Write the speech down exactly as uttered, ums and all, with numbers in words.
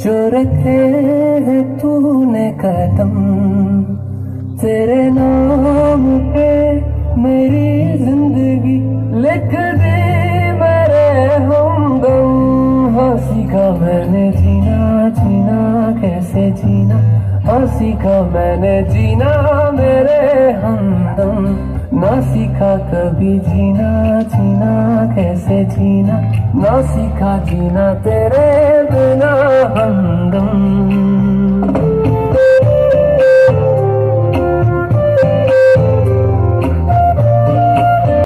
जो रखे है तूने कदम, तेरे नाम पे मेरी जिंदगी लिख दी मेरे हमदम। हाँ सीखा मैंने जीना जीना कैसे जीना, हाँ सीखा मैंने जीना मेरे हमदम। ना सीखा कभी जीना जीना कैसे जीना, ना सीखा जीना तेरे बिना हमदम।